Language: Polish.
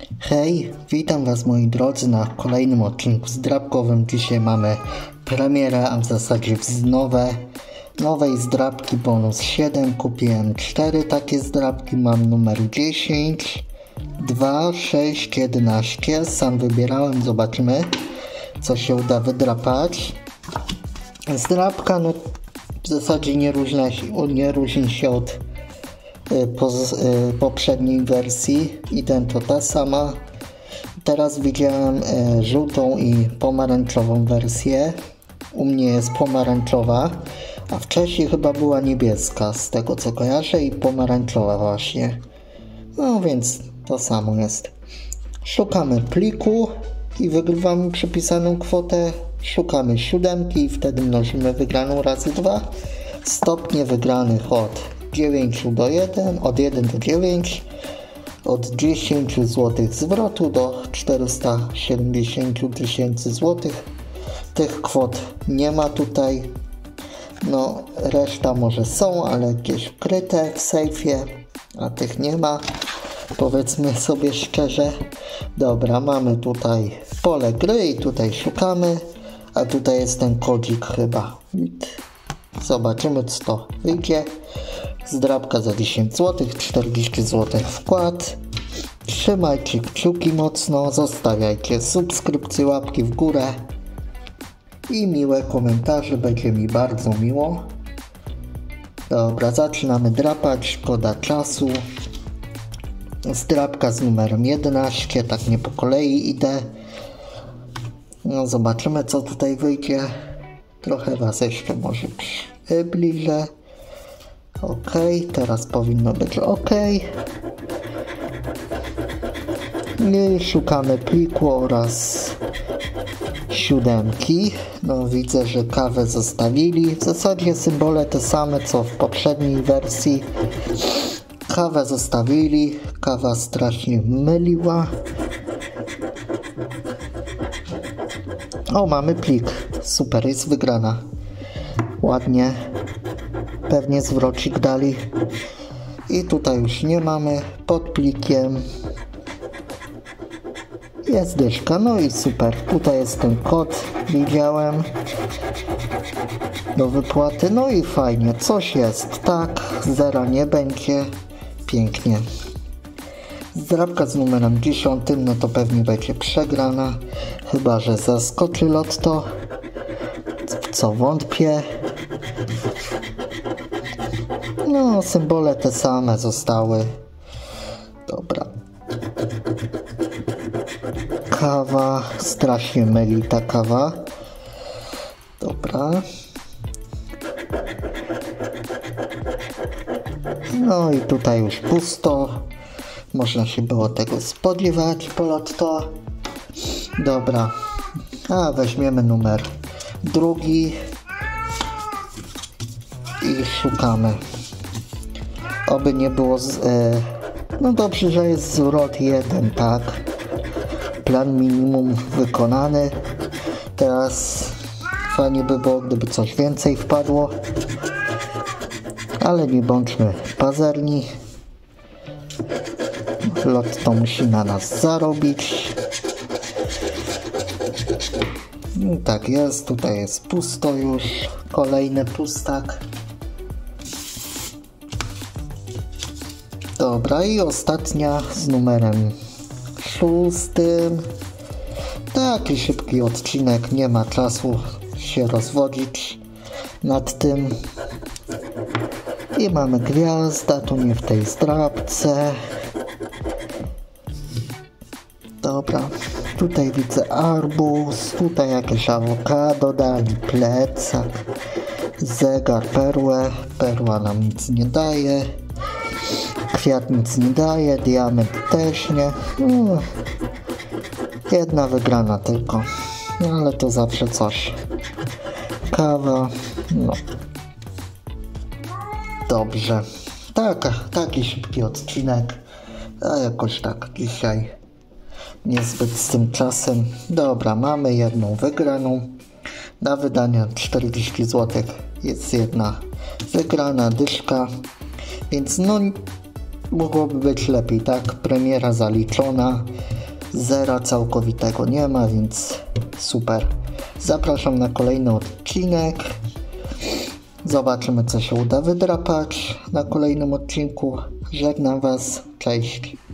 Hej, witam Was moi drodzy na kolejnym odcinku zdrabkowym. Dzisiaj mamy premierę, a w zasadzie nowej zdrabki bonus 7. Kupiłem 4 takie zdrabki, mam numer 10, 2, 6, 11. Sam wybierałem, zobaczymy co się uda wydrapać. Zdrabka w zasadzie nie różni się od poprzedniej wersji, idento ta sama. Teraz widziałem żółtą i pomarańczową wersję. U mnie jest pomarańczowa, a wcześniej chyba była niebieska, z tego co kojarzę, i pomarańczowa właśnie. No więc to samo jest. Szukamy pliku i wygrywamy przypisaną kwotę. Szukamy 7 i wtedy mnożymy wygraną razy 2. Stopnie wygranych od 9 do 1, od 1 do 9, od 10 zł zwrotu do 470 000 złotych. Tych kwot nie ma tutaj, no reszta może są, ale gdzieś ukryte w sejfie, a tych nie ma, powiedzmy sobie szczerze. Dobra, mamy tutaj pole gry i tutaj szukamy, a tutaj jest ten kodzik chyba. Zobaczymy co to wyjdzie. Zdrabka za 10 zł, 40 zł wkład. Trzymajcie kciuki mocno, zostawiajcie subskrypcje, łapki w górę i miłe komentarze, będzie mi bardzo miło. Dobra, zaczynamy drapać, szkoda czasu. Zdrabka z numerem 11, tak nie po kolei idę. No zobaczymy co tutaj wyjdzie. Trochę Was jeszcze może przybliżę. Ok, teraz powinno być ok. I szukamy pliku oraz 7. No widzę, że kawę zostawili. W zasadzie symbole te same co w poprzedniej wersji. Kawę zostawili. Kawa strasznie myliła. O, mamy plik. Super, jest wygrana. Ładnie. Pewnie zwrocik dali. I tutaj już nie mamy. Pod plikiem jest dyszka. No i super. Tutaj jest ten kod. Widziałem. Do wypłaty. No i fajnie. Coś jest. Tak. Zera nie będzie. Pięknie. Zdrabka z numerem 10. No to pewnie będzie przegrana. Chyba że zaskoczy lotto. W co wątpię. No, symbole te same zostały. Dobra. Kawa. Strasznie myli ta kawa. Dobra. No i tutaj już pusto. Można się było tego spodziewać po lotto. Dobra. A weźmiemy numer 2. I szukamy. Oby nie było no dobrze, że jest zwrot 1, tak. Plan minimum wykonany. Teraz fajnie by było, gdyby coś więcej wpadło. Ale nie bądźmy pazerni. Lotto musi na nas zarobić. I tak jest, tutaj jest pusto już. Kolejny pustak. Dobra, i ostatnia z numerem 6. Taki szybki odcinek, nie ma czasu się rozwodzić nad tym. I mamy gwiazda, tu nie w tej zdrabce. Dobra, tutaj widzę arbuz, tutaj jakieś awokado dali, plecak, zegar, perłę. Perła nam nic nie daje. Kwiat nic nie daje, diament też nie. Jedna wygrana tylko. No ale to zawsze coś. Kawa, no. Dobrze. Taki szybki odcinek. A jakoś tak dzisiaj niezbyt z tym czasem. Dobra, mamy jedną wygraną. Na wydanie 40 zł jest jedna wygrana dyszka. Więc no mogłoby być lepiej, tak? Premiera zaliczona, zera całkowitego nie ma, więc super. Zapraszam na kolejny odcinek. Zobaczymy, co się uda wydrapać na kolejnym odcinku. Żegnam Was, cześć.